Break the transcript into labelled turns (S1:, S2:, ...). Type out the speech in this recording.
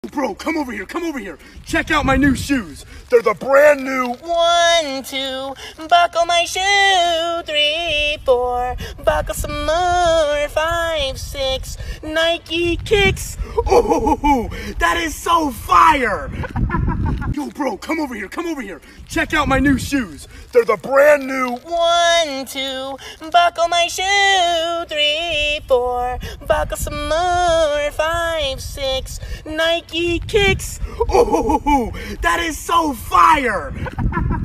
S1: Bro, come over here. Check out my new shoes. They're the brand new
S2: 1, 2, buckle my shoe. 3, 4, buckle some more. 5, 6, Nike kicks.
S1: Oh, that is so fire! Yo, bro, come over here. Check out my new shoes. They're the brand new
S2: 1, 2, buckle my shoe. 3, 4, buckle some more. 5, 6, Nike kicks.
S1: Oh, that is so fire!